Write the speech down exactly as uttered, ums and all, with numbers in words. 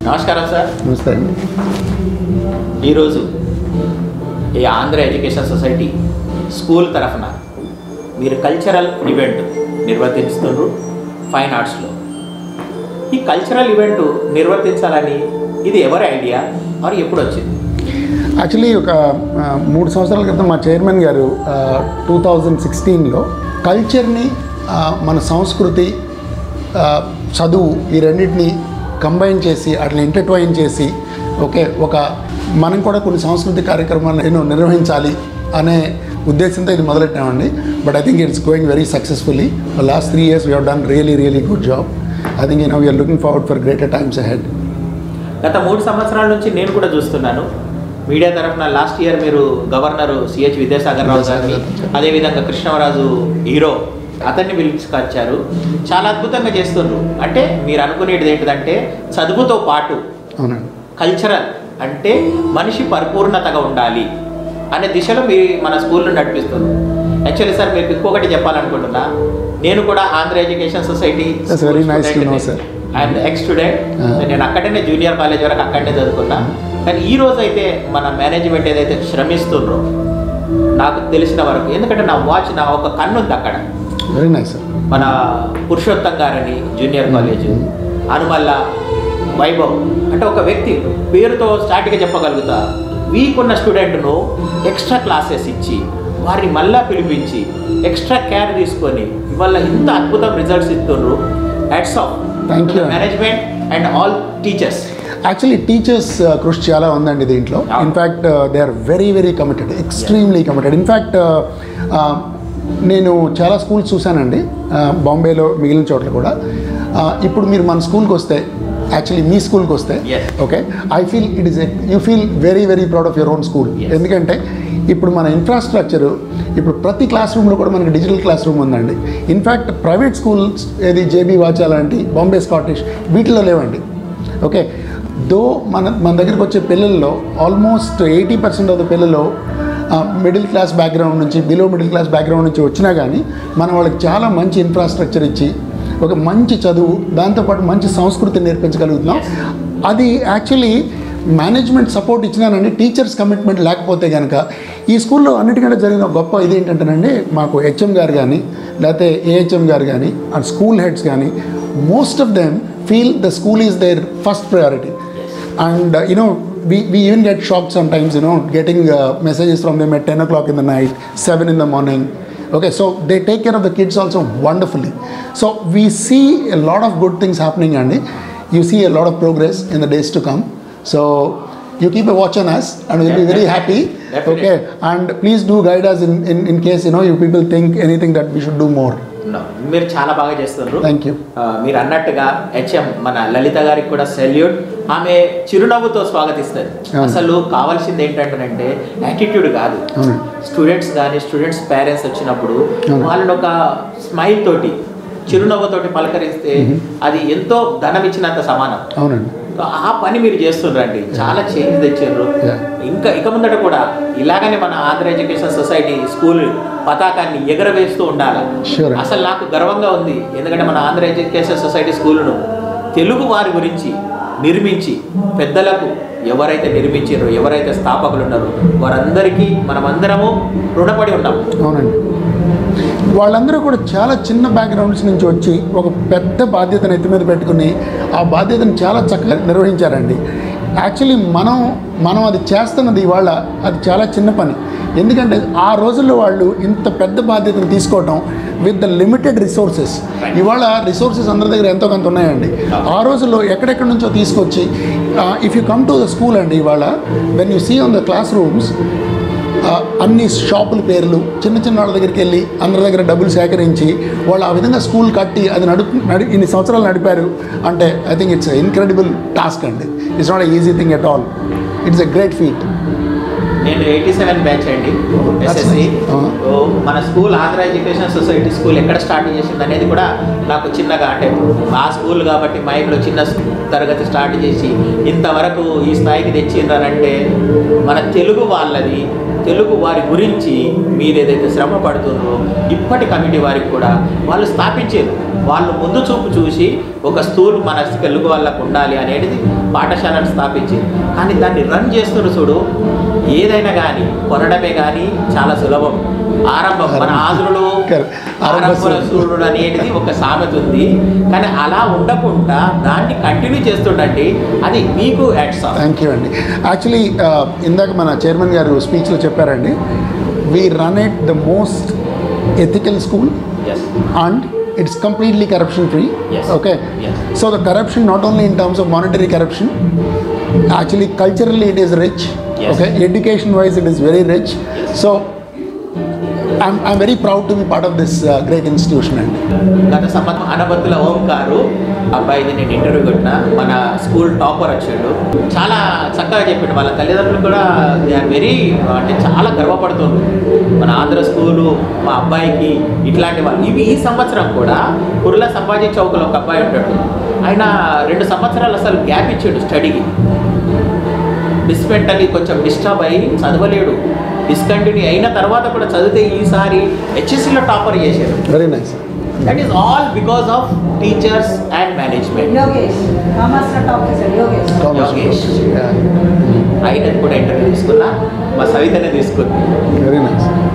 నమస్కారం సార్. నమస్తే అండి. ఈరోజు ఈ ఆంధ్ర ఎడ్యుకేషన్ సొసైటీ స్కూల్ తరఫున మీరు కల్చరల్ ఈవెంట్ నిర్వర్తిస్తున్నారు ఫైన్ ఆర్ట్స్లో. ఈ కల్చరల్ ఈవెంట్ నిర్వర్తించాలని ఇది ఎవరి ఐడియా మరి ఎప్పుడు వచ్చింది? యాక్చువల్లీ ఒక మూడు సంవత్సరాల క్రితం మా చైర్మన్ గారు టూ థౌజండ్ సిక్స్టీన్లో కల్చర్ని, మన సంస్కృతి, చదువు ఈ రెండింటిని కంబైన్ చేసి అట్లా ఇంటర్ట్వైన్ చేసి ఓకే ఒక మనం కూడా కొన్ని సాంస్కృతిక కార్యక్రమాలను ఎన్నో నిర్వహించాలి అనే ఉద్దేశంతో ఇది మొదలెట్టామండి. But I think it's going very successfully. Last three years we have done really really good job. I think you know we are looking forward for greater times ahead. గత మూడు సంవత్సరాల నుంచి నేను కూడా చూస్తున్నాను మీడియా తరఫున. లాస్ట్ ఇయర్ మీరు governor CH Vidyasagar Rao గారిని, అదేవిధంగా కృష్ణరాజు హీరో అతన్ని పిలుచుకొచ్చారు. చాలా అద్భుతంగా చేస్తున్నారు. అంటే మీరు అనుకునేది ఏంటిదంటే చదువుతో పాటు కల్చరల్ అంటే మనిషి పరిపూర్ణతగా ఉండాలి అనే దిశలో మీరు మన స్కూల్ను నడిపిస్తున్నారు. యాక్చువల్లీ సార్ మీకు ఇంకొకటి చెప్పాలనుకుంటున్నా, నేను కూడా Andhra education society and ex student. నేను అక్కడనే జూనియర్ కాలేజ్ వరకు అక్కడనే చదువుకున్నా. కానీ ఈ రోజు అయితే మన మేనేజ్మెంట్ ఏదైతే శ్రమిస్తుండ్రో నాకు తెలిసిన వరకు, ఎందుకంటే నా వాచ్ నా ఒక కన్ను ఉంది అక్కడ. Very nice. మన పురుషోత్తం గారని జూనియర్ కాలేజ్, అనుమల్ల వైభవ్ అంటే ఒక వ్యక్తి పేరుతో స్టార్ట్గా చెప్పగలుగుతా. వీక్ ఉన్న స్టూడెంట్ను ఎక్స్ట్రా క్లాసెస్ ఇచ్చి వారిని మళ్ళా పిలిపించి ఎక్స్ట్రా కేర్ తీసుకొని ఇవాళ ఇంత అద్భుతం రిజల్ట్స్ ఇస్తున్నారు. Hats off thank you management and all teachers. Actually teachers కృషి చాలా ఉందండి దీంట్లో. In fact they are very very committed, extremely committed. In fact నేను చాలా స్కూల్స్ చూశానండి బాంబేలో, మిగిలిన చోట్ల కూడా. ఇప్పుడు మీరు మన స్కూల్కి వస్తే, యాక్చువల్లీ మీ స్కూల్కి వస్తే okay, I feel it is you feel very very proud of your own school. ఎందుకంటే ఇప్పుడు మన ఇన్ఫ్రాస్ట్రక్చరు, ఇప్పుడు ప్రతి క్లాస్ రూమ్లో కూడా మనకి డిజిటల్ క్లాస్ రూమ్ ఉందండి. ఇన్ఫ్యాక్ట్ ప్రైవేట్ స్కూల్స్ ఏది జేబీ వాచా లాంటి, బాంబే స్కాటిష్ వీటిలో లేవండి. ఓకే, దో మన మన దగ్గరికి వచ్చే పిల్లల్లో almost eighty percent of the పిల్లలు మిడిల్ క్లాస్ బ్యాక్గ్రౌండ్ నుంచి, బిలో మిడిల్ క్లాస్ బ్యాక్గ్రౌండ్ నుంచి వచ్చినా కానీ మనం వాళ్ళకి చాలా మంచి ఇన్ఫ్రాస్ట్రక్చర్ ఇచ్చి ఒక మంచి చదువు, దాంతోపాటు మంచి సంస్కృతిని నేర్పించగలుగుతున్నాం. అది యాక్చువల్లీ మేనేజ్మెంట్ సపోర్ట్ ఇచ్చినానండి. టీచర్స్ కమిట్మెంట్ లేకపోతే కనుక ఈ స్కూల్లో అన్నిటికంటే జరిగిన గొప్ప ఇది ఏంటంటేనండి, మాకు హెచ్ఎం గారు కానీ లేకపోతే ఏహెచ్ఎం గారు కానీ అండ్ స్కూల్ హెడ్స్ కానీ most of them feel the school is their first priority. And uh, you know, we, we even get shocked sometimes, you know, getting uh, messages from them at ten o'clock in the night, seven in the morning. Okay, so they take care of the kids also wonderfully. So we see a lot of good things happening, and you see a lot of progress in the days to come. So you keep a watch on us and we'll be very happy. Okay, and please do guide us in, in, in case, you know, you people think anything that we should do more. మీరు చాలా బాగా చేస్తున్నారు. Thank you. మీరు అన్నట్టుగా HM మన లలిత గారికి కూడా salute. ఆమె చిరునవ్వుతో స్వాగతిస్తారు. అసలు కావాల్సింది ఏంటంటే యాటిట్యూడ్ కాదు. స్టూడెంట్స్ కానీ స్టూడెంట్స్ పేరెంట్స్ వచ్చినప్పుడు వాళ్ళని ఒక స్మైల్ తోటి, చిరునవ్వుతోటి పలకరిస్తే అది ఎంతో ధనం ఇచ్చినంత సమానం. అవునండి. ఆ పని మీరు చేస్తుండ్రండి, చాలా చేంజ్ తెచ్చారు. ఇంకా ఇక ముందట కూడా ఇలాగనే మన ఆంధ్ర ఎడ్యుకేషన్ సొసైటీ స్కూల్ పతాకాన్ని ఎగరవేస్తూ ఉండాలి. అసలు నాకు గర్వంగా ఉంది, ఎందుకంటే మన ఆంధ్ర ఎడ్యుకేషన్ సొసైటీ స్కూలును తెలుగు వారి గురించి నిర్మించి పెద్దలకు ఎవరైతే నిర్మించారో, ఎవరైతే స్థాపకులు ఉన్నారో వారందరికీ మనమందరము రుణపడి ఉన్నాం. అవునండి. వాళ్ళందరూ కూడా చాలా చిన్న బ్యాక్గ్రౌండ్స్ నుంచి వచ్చి ఒక పెద్ద బాధ్యతను ఎత్తి మీద పెట్టుకుని ఆ బాధ్యతను చాలా చక్కగా నిర్వహించారండి. యాక్చువల్లీ మనం మనం అది చేస్తున్నది ఇవాళ అది చాలా చిన్న పని. ఎందుకంటే ఆ రోజుల్లో వాళ్ళు ఇంత పెద్ద బాధ్యతను తీసుకోవటం విత్ ద లిమిటెడ్ రిసోర్సెస్. ఇవాళ రిసోర్సెస్ అందరి దగ్గర ఎంతో కొంత ఉన్నాయండి. ఆ రోజుల్లో ఎక్కడెక్కడి నుంచో తీసుకొచ్చి, if you come to the school అండి, ఇవాళ when you see on the class rooms అన్ని షాపుల పేర్లు, చిన్న చిన్న వాళ్ళ దగ్గరికి వెళ్ళి అందరి దగ్గర డబ్బులు సేకరించి వాళ్ళు ఆ విధంగా స్కూల్ కట్టి అది నడుపు నడి ఇన్ని సంవత్సరాలు నడిపారు అంటే I think it's incredible task అండి. It's not a easy thing at all. It's a great feat. నేను ఎయిటీ సెవెన్ బ్యాచ్ అండి ఎస్ఎస్సి. మన school Andhra education society school ఎక్కడ స్టార్ట్ చేసింది అనేది కూడా నాకు చిన్నగా, అంటే మా స్కూల్ కాబట్టి మైండ్లో చిన్న తరగతి స్టార్ట్ చేసి ఇంతవరకు ఈ స్థాయికి తెచ్చిండ్రనంటే మన తెలుగు వాళ్ళది తెలుగు వారి గురించి మీరు ఏదైతే శ్రమ పడుతుందో ఇప్పటి కమిటీ వారికి కూడా వాళ్ళు స్థాపించారు. వాళ్ళు ముందు చూపు చూసి ఒక స్కూల్ మన తెలుగు వాళ్ళకు ఉండాలి అనేది పాఠశాలను స్థాపించారు. కానీ దాన్ని రన్ చేస్తున్నారు చూడు, ఏదైనా కానీ కొనడమే కానీ చాలా సులభం. ఆరంభం మన ఆంధ్రులు ఆరంభ సూర్యుడు అనేది ఒక సామెత ఉంది. కానీ అలా ఉండకుండా దాన్ని కంటిన్యూ చేస్తుండండి, అది మీకు యాడ్స్ ఆఫ్. థ్యాంక్ యూ అండి. యాక్చువల్లీ ఇందాక మన చైర్మన్ గారు స్పీచ్లో చెప్పారండి, we run at the most ethical school and it's completely corruption free. Yes. Okay. Yes. So the corruption not only in terms of monetary corruption, actually culturally it is rich. Yes. Okay. Education wise it is very rich. Yes. So I'm, I'm very proud to be part of this uh, great institution. And గత సంవత్సరం అనబత్తుల ఓంకారు అబ్బాయిది నేను interview కొట్టిన, మన school topper వచ్చాడు. చాలా చక్కగా చెప్పాడు. వాళ్ళ తల్లిదండ్రులు కూడా దే ఆర్ వెరీ, అంటే చాలా గర్వపడుతుంది మన ఆంధ్ర స్కూలు మా అబ్బాయికి ఇట్లాంటి వాళ్ళు. ఇవి ఈ సంవత్సరం కూడా కుర్ల సంభాజీ చౌక్లో ఒక అబ్బాయి ఉంటాడు. ఆయన రెండు సంవత్సరాలు అసలు గ్యాప్ ఇచ్చాడు స్టడీకి. డిస్మెంటలీ కొంచెం డిస్టర్బ్ అయ్యి చదవలేడు. డిస్కంటిన్యూ అయిన తర్వాత కూడా చదివితే ఈసారి హెచ్ఎస్సీలో టాపర్ చేశారు. Very nice. That is all because of teachers and management. Yogesh కామర్స్లో టాప్ చేశాడు. యోగేష్ యోగేష్ ఆయన కూడా ఇంటర్వ్యూ తీసుకున్నా, మా సవితనే తీసుకున్నా. Very nice.